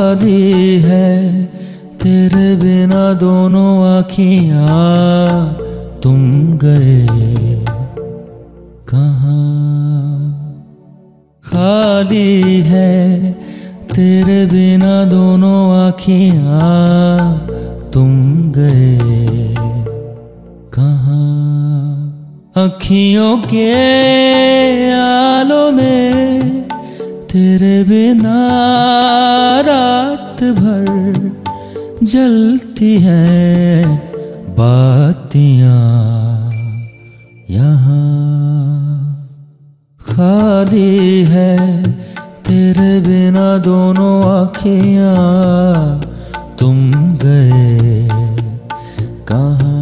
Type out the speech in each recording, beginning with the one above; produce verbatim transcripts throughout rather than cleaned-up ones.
खाली है तेरे बिना दोनों आँखियाँ, तुम गए कहाँ। खाली है तेरे बिना दोनों आँखियाँ, तुम गए कहाँ। अखियों के आलों में तेरे बिना रात भर जलती हैं बातियाँ यहाँ। खाली है तेरे बिना दोनों आँखियाँ, तुम गए कहाँ।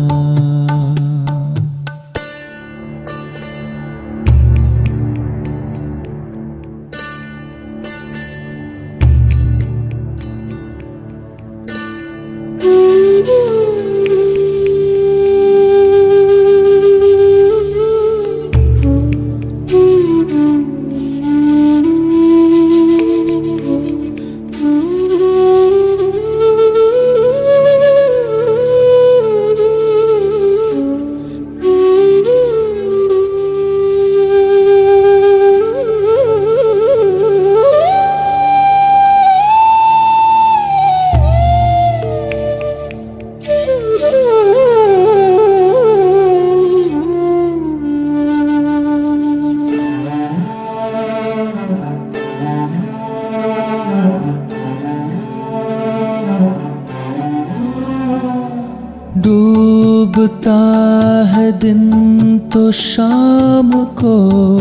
डूबता है दिन तो शाम को,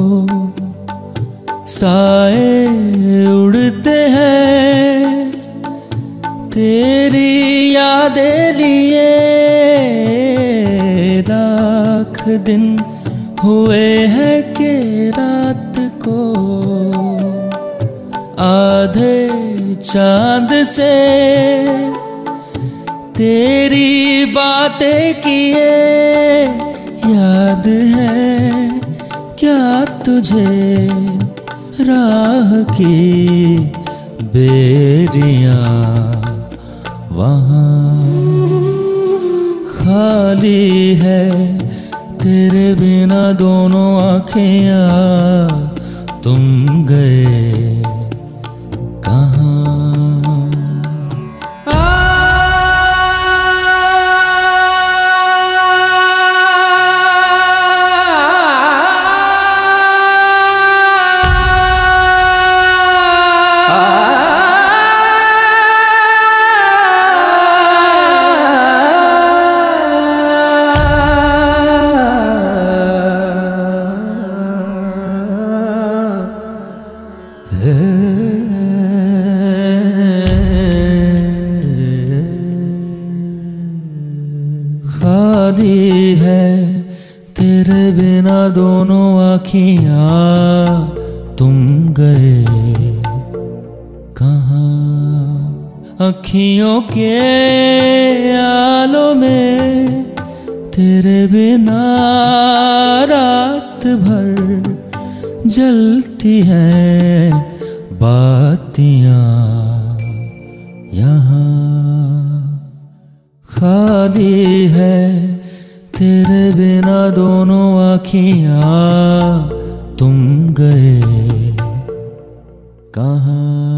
साए उड़ते हैं तेरी यादें लिए। लाख दिन हुए हैं कि रात को आधे चांद से तेरी बातें किए। याद है क्या तुझे राह की बेरियां वहाँ। खाली है तेरे बिना दोनों आँखियाँ, तुम गए कहाँ। खाली है तेरे बिना दोनों आँखियाँ, तुम गए कहाँ। अखियों के आलों में तेरे बिना रात भर जलती हैं बातियाँ यहाँ। खाली है तेरे बिना दोनों आँखियाँ, तुम गए कहाँ।